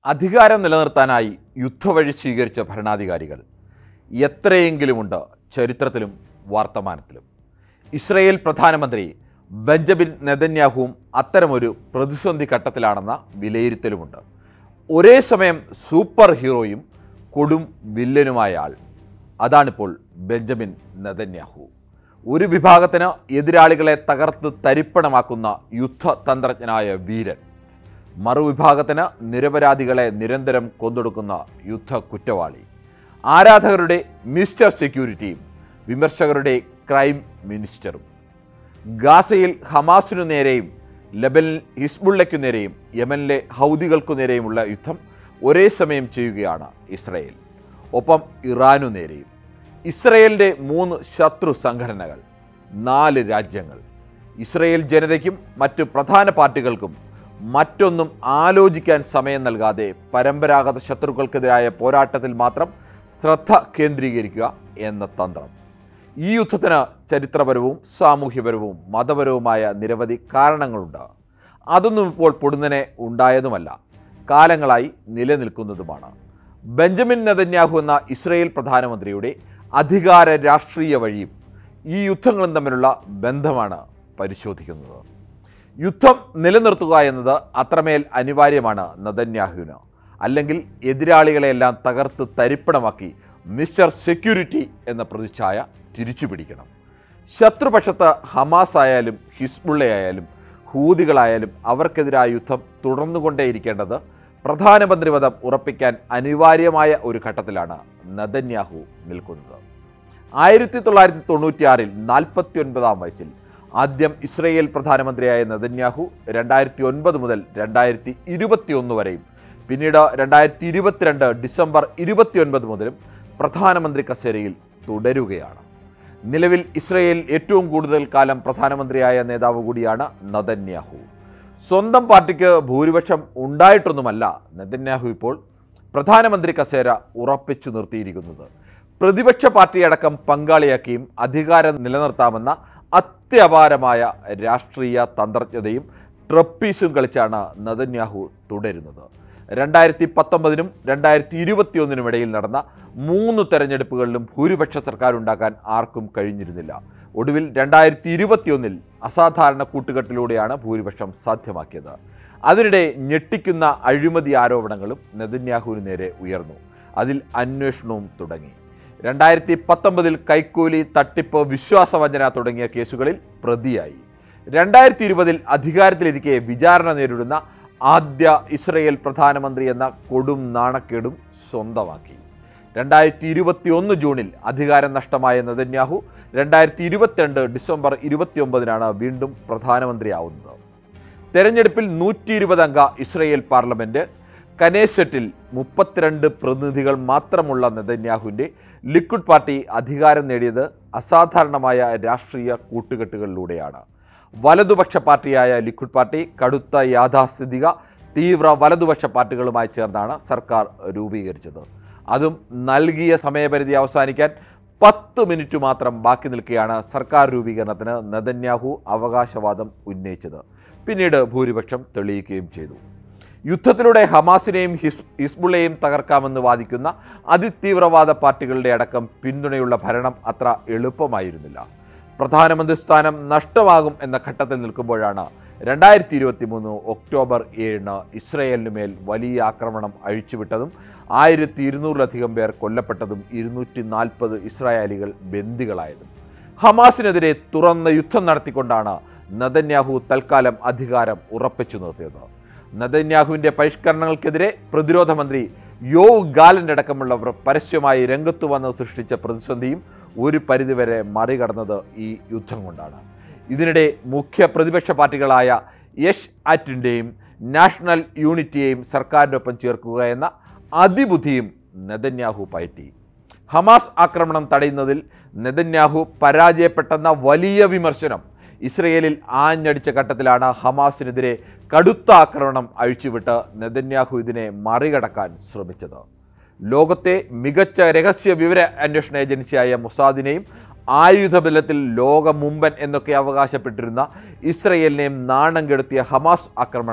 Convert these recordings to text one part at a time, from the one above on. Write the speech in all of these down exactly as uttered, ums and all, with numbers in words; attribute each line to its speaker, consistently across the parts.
Speaker 1: അധികാരം നിലനിർത്താനായി യുദ്ധവഴി സ്വീകരിച്ച ഭരണാധികാരികൾ എത്രയെങ്കിലുമുണ്ട് ചരിത്രത്തിലും വർത്തമാനത്തിലും. ഇസ്രയേൽ പ്രധാനമന്ത്രി ബെഞ്ചമിൻ നെതന്യാഹുവും അത്തരമൊരു പ്രതിസന്ധി ഘട്ടത്തിലാണെന്ന വിലയിരുത്തലുമുണ്ട്. ഒരേ സമയം സൂപ്പർ ഹീറോയും കൊടും വില്ലനുമായ ആൾ, അതാണിപ്പോൾ ബെഞ്ചമിൻ നെതന്യാഹു. ഒരു വിഭാഗത്തിന് എതിരാളികളെ തകർത്ത് തരിപ്പണമാക്കുന്ന യുദ്ധതന്ത്രജ്ഞനായ വീരൻ, മറുവിഭാഗത്തിന് നിരപരാധികളെ നിരന്തരം കൊന്നൊടുക്കുന്ന യുദ്ധ കുറ്റവാളി, ആരാധകരുടെ മിസ്റ്റർ സെക്യൂരിറ്റിയും വിമർശകരുടെ ക്രൈം മിനിസ്റ്ററും. ഗാസയിൽ ഹമാസിനു നേരെയും ലെബനിൽ ഹിസ്ബുള്ളയ്ക്കു നേരെയും യമനിലെ ഹൗദികൾക്കു നേരെയുമുള്ള യുദ്ധം ഒരേ സമയം ചെയ്യുകയാണ് ഇസ്രയേൽ. ഒപ്പം ഇറാനു നേരെയും. ഇസ്രയേലിൻ്റെ മൂന്ന് ശത്രു സംഘടനകൾ, നാല് രാജ്യങ്ങൾ. ഇസ്രയേൽ ജനതയ്ക്കും മറ്റു പ്രധാന പാർട്ടികൾക്കും മറ്റൊന്നും ആലോചിക്കാൻ സമയം നൽകാതെ പരമ്പരാഗത ശത്രുക്കൾക്കെതിരായ പോരാട്ടത്തിൽ മാത്രം ശ്രദ്ധ കേന്ദ്രീകരിക്കുക എന്ന തന്ത്രം. ഈ യുദ്ധത്തിന് ചരിത്രപരവും സാമൂഹ്യപരവും മതപരവുമായ നിരവധി കാരണങ്ങളുണ്ട്. അതൊന്നും ഇപ്പോൾ പൊടുന്നനെ ഉണ്ടായതുമല്ല, കാലങ്ങളായി നിലനിൽക്കുന്നതുമാണ്. ബെഞ്ചമിൻ നെതന്യാഹു എന്ന ഇസ്രയേൽ പ്രധാനമന്ത്രിയുടെ അധികാര രാഷ്ട്രീയ വഴിയും ഈ യുദ്ധങ്ങളും തമ്മിലുള്ള ബന്ധമാണ് പരിശോധിക്കുന്നത്. യുദ്ധം നിലനിർത്തുക എന്നത് അത്രമേൽ അനിവാര്യമാണ് നെതന്യാഹുവിന്. അല്ലെങ്കിൽ എതിരാളികളെയെല്ലാം തകർത്ത് തരിപ്പണമാക്കി മിസ്റ്റർ സെക്യൂരിറ്റി എന്ന പ്രതിച്ഛായ തിരിച്ചു പിടിക്കണം. ശത്രുപക്ഷത്ത് ഹമാസ് ആയാലും ഹിസ്ബുള്ളയായാലും ഹൂതികളായാലും അവർക്കെതിരായ യുദ്ധം തുടർന്നുകൊണ്ടേയിരിക്കേണ്ടത് പ്രധാനമന്ത്രി പദം ഉറപ്പിക്കാൻ അനിവാര്യമായ ഒരു ഘട്ടത്തിലാണ് നെതന്യാഹു നിൽക്കുന്നത്. ആയിരത്തി തൊള്ളായിരത്തി തൊണ്ണൂറ്റിയാറിൽ നാൽപ്പത്തി ഒൻപതാം വയസ്സിൽ ആദ്യം ഇസ്രയേൽ പ്രധാനമന്ത്രിയായ നെതന്യാഹു രണ്ടായിരത്തി ഒൻപത് മുതൽ രണ്ടായിരത്തി ഇരുപത്തി ഒന്ന് വരെയും പിന്നീട് രണ്ടായിരത്തി ഇരുപത്തിരണ്ട് ഡിസംബർ ഇരുപത്തി ഒൻപത് മുതലും പ്രധാനമന്ത്രി കസേരയിൽ തുടരുകയാണ്. നിലവിൽ ഇസ്രയേൽ ഏറ്റവും കൂടുതൽ കാലം പ്രധാനമന്ത്രിയായ നേതാവ് കൂടിയാണ് നെതന്യാഹു. സ്വന്തം പാർട്ടിക്ക് ഭൂരിപക്ഷം ഉണ്ടായിട്ടൊന്നുമല്ല നെതന്യാഹു ഇപ്പോൾ പ്രധാനമന്ത്രി കസേര ഉറപ്പിച്ചു നിർത്തിയിരിക്കുന്നത്. പ്രതിപക്ഷ പാർട്ടിയടക്കം പങ്കാളിയാക്കിയും അധികാരം നിലനിർത്താമെന്ന അത്യപാരമായ രാഷ്ട്രീയ തന്ത്രജ്ഞതയും ട്രപ്പീസും കളിച്ചാണ് നെതന്യാഹു തുടരുന്നത്. രണ്ടായിരത്തി പത്തൊമ്പതിനും രണ്ടായിരത്തി ഇരുപത്തി ഒന്നിനും ഇടയിൽ നടന്ന മൂന്ന് തെരഞ്ഞെടുപ്പുകളിലും ഭൂരിപക്ഷ സർക്കാർ ഉണ്ടാക്കാൻ ആർക്കും കഴിഞ്ഞിരുന്നില്ല. ഒടുവിൽ രണ്ടായിരത്തി ഇരുപത്തി ഒന്നിൽ അസാധാരണ കൂട്ടുകെട്ടിലൂടെയാണ് ഭൂരിപക്ഷം സാധ്യമാക്കിയത്. അതിനിടെ ഞെട്ടിക്കുന്ന അഴിമതി ആരോപണങ്ങളും നെതന്യാഹുവിന് നേരെ ഉയർന്നു. അതിൽ അന്വേഷണവും തുടങ്ങി. രണ്ടായിരത്തി പത്തൊമ്പതിൽ കൈക്കൂലി, തട്ടിപ്പ്, വിശ്വാസവഞ്ചന തുടങ്ങിയ കേസുകളിൽ പ്രതിയായി. രണ്ടായിരത്തി ഇരുപതിൽ അധികാരത്തിലിരിക്കെ വിചാരണ നേരിടുന്ന ആദ്യ ഇസ്രയേൽ പ്രധാനമന്ത്രി എന്ന കൊടും നാണക്കേടും സ്വന്തമാക്കി. രണ്ടായിരത്തി ഇരുപത്തി ഒന്ന് ജൂണിൽ അധികാരം നഷ്ടമായ നെതന്യാഹു രണ്ടായിരത്തി ഇരുപത്തിരണ്ട് ഡിസംബർ ഇരുപത്തി ഒമ്പതിനാണ് വീണ്ടും പ്രധാനമന്ത്രിയാവുന്നത്. തെരഞ്ഞെടുപ്പിൽ നൂറ്റി ഇരുപത് അംഗ ഇസ്രയേൽ പാർലമെൻറ്റ് കനേസെറ്റിൽ മുപ്പത്തിരണ്ട് പ്രതിനിധികൾ മാത്രമുള്ള നെതന്യാഹുവിൻ്റെ ലിക്വിഡ് പാർട്ടി അധികാരം നേടിയത് അസാധാരണമായ രാഷ്ട്രീയ കൂട്ടുകെട്ടുകളിലൂടെയാണ്. വലതുപക്ഷ പാർട്ടിയായ ലിക്വിഡ് പാർട്ടി കടുത്ത യാഥാസ്ഥിതിക തീവ്ര വലതുപക്ഷ പാർട്ടികളുമായി ചേർന്നാണ് സർക്കാർ രൂപീകരിച്ചത്. അതും നൽകിയ സമയപരിധി അവസാനിക്കാൻ പത്ത് മിനിറ്റ് മാത്രം ബാക്കി നിൽക്കെയാണ് സർക്കാർ രൂപീകരണത്തിന് നെതന്യാഹു അവകാശവാദം ഉന്നയിച്ചത്. പിന്നീട് ഭൂരിപക്ഷം തെളിയിക്കുകയും ചെയ്തു. യുദ്ധത്തിലൂടെ ഹമാസിനെയും ഹിസ് ഹിസ്ബുള്ളയെയും തകർക്കാമെന്ന് വാദിക്കുന്ന അതിതീവ്രവാദ പാർട്ടികളുടെ അടക്കം പിന്തുണയുള്ള ഭരണം അത്ര എളുപ്പമായിരുന്നില്ല. പ്രധാനമന്ത്രി സ്ഥാനം നഷ്ടമാകും എന്ന ഘട്ടത്തിൽ നിൽക്കുമ്പോഴാണ് രണ്ടായിരത്തി ഇരുപത്തി മൂന്ന് ഒക്ടോബർ ഏഴിന് ഇസ്രയേലിന് മേൽ വലിയ ആക്രമണം അഴിച്ചുവിട്ടതും ആയിരത്തി ഇരുന്നൂറിലധികം പേർ കൊല്ലപ്പെട്ടതും ഇരുന്നൂറ്റി നാൽപ്പത് ഇസ്രായേലികൾ ബന്ദികളായതും. ഹമാസിനെതിരെ തുറന്ന യുദ്ധം നടത്തിക്കൊണ്ടാണ് നെതന്യാഹു തൽക്കാലം അധികാരം ഉറപ്പിച്ചു നിർത്തിയത്. നെതന്യാഹുവിൻ്റെ പരിഷ്കരണങ്ങൾക്കെതിരെ പ്രതിരോധ മന്ത്രി യോവ് ഗാലൻ്റ് അടക്കമുള്ളവർ പരസ്യമായി രംഗത്തു വന്ന് സൃഷ്ടിച്ച പ്രതിസന്ധിയും ഒരു പരിധിവരെ മറികടന്നത് ഈ യുദ്ധം കൊണ്ടാണ്. ഇതിനിടെ മുഖ്യ പ്രതിപക്ഷ പാർട്ടികളായ യെഷ് ആറ്റിൻ്റെയും നാഷണൽ യൂണിറ്റിയെയും സർക്കാരിനൊപ്പം ചേർക്കുക എന്ന അതിബുദ്ധിയും നെതന്യാഹു പയറ്റി. ഹമാസ് ആക്രമണം തടയുന്നതിൽ നെതന്യാഹു പരാജയപ്പെട്ടെന്ന വലിയ വിമർശനം ഇസ്രയേലിൽ ആഞ്ഞടിച്ച ഘട്ടത്തിലാണ് ഹമാസിനെതിരെ കടുത്ത ആക്രമണം അഴിച്ചുവിട്ട് നെതന്യാഹു ഇതിനെ മറികടക്കാൻ ശ്രമിച്ചത്. ലോകത്തെ മികച്ച രഹസ്യ വിവര അന്വേഷണ ഏജൻസിയായ മൊസാദിനെയും ആയുധബലത്തിൽ ലോക മുമ്പൻ എന്നൊക്കെ അവകാശപ്പെട്ടിരുന്ന ഇസ്രയേലിനെയും നാണം കെടുത്തിയ ഹമാസ് ആക്രമണം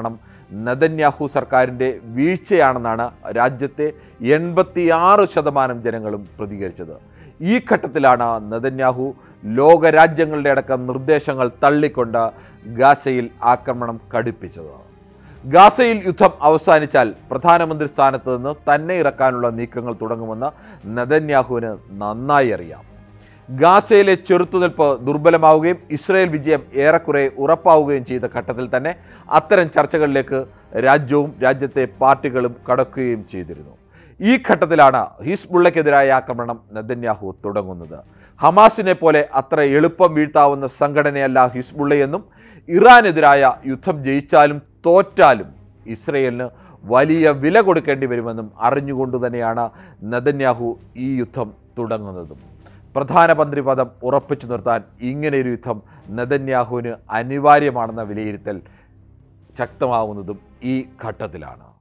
Speaker 1: നെതന്യാഹു സർക്കാരിൻ്റെ വീഴ്ചയാണെന്നാണ് രാജ്യത്തെ എൺപത്തിയാറ് ശതമാനം ജനങ്ങളും പ്രതികരിച്ചത്. ഈ ഘട്ടത്തിലാണ് നെതന്യാഹു ലോകരാജ്യങ്ങളുടെ അടക്കം നിർദ്ദേശങ്ങൾ തള്ളിക്കൊണ്ട് ഗാസയിൽ ആക്രമണം കടുപ്പിച്ചത്. ഗാസയിൽ യുദ്ധം അവസാനിച്ചാൽ പ്രധാനമന്ത്രി സ്ഥാനത്ത് നിന്ന് തന്നെ ഇറക്കാനുള്ള നീക്കങ്ങൾ തുടങ്ങുമെന്ന് നെതന്യാഹുവിന് നന്നായി അറിയാം. ഗാസയിലെ ചെറുത്തുനിൽപ്പ് ദുർബലമാവുകയും ഇസ്രയേൽ വിജയം ഏറെക്കുറെ ഉറപ്പാവുകയും ചെയ്ത ഘട്ടത്തിൽ തന്നെ അത്തരം ചർച്ചകളിലേക്ക് രാജ്യവും രാജ്യത്തെ പാർട്ടികളും കടക്കുകയും ചെയ്തിരുന്നു. ഈ ഘട്ടത്തിലാണ് ഹിസ്ബുള്ളയ്ക്കെതിരായ ആക്രമണം നെതന്യാഹു തുടങ്ങുന്നത്. ഹമാസിനെ പോലെ അത്ര എളുപ്പം വീഴ്ത്താവുന്ന സംഘടനയല്ല ഹിസ്ബുള്ളയെന്നും ഇറാനെതിരായ യുദ്ധം ജയിച്ചാലും തോറ്റാലും ഇസ്രയേലിന് വലിയ വില കൊടുക്കേണ്ടി വരുമെന്നും അറിഞ്ഞുകൊണ്ട് തന്നെയാണ് നെതന്യാഹു ഈ യുദ്ധം തുടങ്ങുന്നതും. പ്രധാനമന്ത്രി പദം ഉറപ്പിച്ചു നിർത്താൻ ഇങ്ങനെയൊരു യുദ്ധം നെതന്യാഹുവിന് അനിവാര്യമാണെന്ന വിലയിരുത്തൽ ശക്തമാവുന്നതും ഈ ഘട്ടത്തിലാണ്.